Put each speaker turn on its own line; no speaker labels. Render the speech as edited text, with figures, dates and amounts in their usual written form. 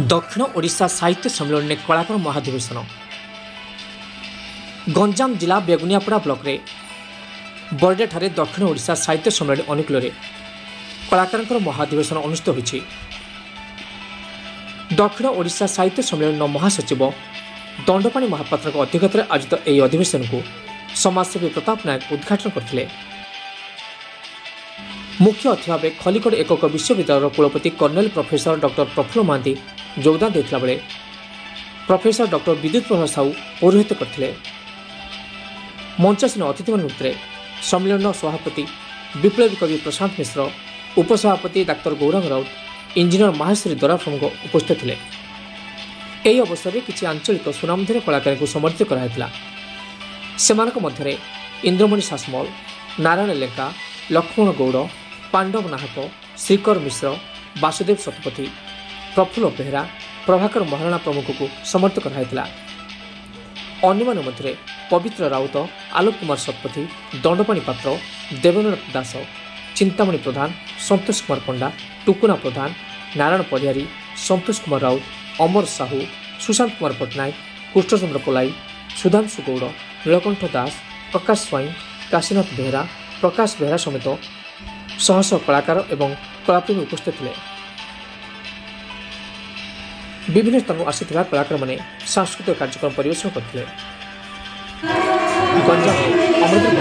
दक्षिण ओडिशा साहित्य सम्मेलन में कलाकार महाधिवेशन गंजाम जिला बेगुनियापड़ा ब्लॉक रे बरडे ठारे दक्षिण ओडिशा साहित्य सम्मेलन अनुकूल कलाकार महाधिवेशन अनुष्ठित होइछि। दक्षिण ओडिशा साहित्य सम्मेलन महासचिव दंडपाणी महापात्र अध्यक्षतार आयोजित ଏହି अधिवेशन को समाजसेवी प्रताप नायक उद्घाटन करथिले। मुख्य अतिथि भाव खलिकोट एकक विश्वविद्यालय कुलपति colonel professor doctor Prafulla Mahanti योगदान देथिला बेले प्रोफेसर डॉक्टर विद्युत प्रभा साहू पौरोहित्य करथिले। मंचासीन अतिथि भितर सम्मेलन सभापति विप्लवी कवि प्रशांत मिश्र, उपसभापति डाक्तर गौरांग राउत, इंजीनियर माहेश्वरी दरा प्रमुख उपस्थित थे। ଏହି ଅବସରରେ କିଛି ଆଞ୍ଚଳିକ ସୁନାମଧନ୍ୟ କଳାକାରଙ୍କୁ ସମର୍ଥିତ କରାଯାଇଥିଲା। ସେମାନଙ୍କ ମଧ୍ୟରେ ଇନ୍ଦ୍ରମଣି ସାସମଲ, ନାରାୟଣ ଲେଙ୍କା, ଲକ୍ଷ୍ମଣ ଗୌଡ଼, ପାଣ୍ଡବ ନାହକ, ଶ୍ରୀକର ମିଶ୍ର, ବାସୁଦେବ ଶତପଥୀ, ପ୍ରଫୁଲ୍ଲ ବେହେରା, ପ୍ରଭାକର ମହାରଣା ପ୍ରମୁଖଙ୍କୁ ସମର୍ଥିତ କରାଯାଇଥିଲା। ଅନ୍ୟମାନଙ୍କ ମଧ୍ୟରେ ପବିତ୍ର ରାଉତ, ଆଲୋକ କୁମାର ଶତପଥୀ, ଦଣ୍ଡପାଣି ପାତ୍ର, ଦେବେନ୍ଦ୍ରନାଥ ଦାସ, ଚିନ୍ତାମଣି ପ୍ରଧାନ, ସନ୍ତୋଷ କୁମାର ପଣ୍ଡା, ଟୁକୁନା ପ୍ରଧାନ, ନାରାୟଣ ପଢ଼ିଆରୀ, ସନ୍ତୋଷ କୁମାର ରାଉତ, अमर साहू, सुशांत कुमार पट्टनायक, कृष्णचंद्र पोलाई, सुधांशु गौड़, नीलकंठ दास, प्रकाश स्वाई, काशीनाथ बेहरा, प्रकाश बेहरा समेत शह शह कलाकार एवं कलाप्रेमी उपस्थित थे। विभिन्न स्थान आसिथिबा कलाकार माने सांस्कृतिक कार्यक्रम परिवेशन करथिले।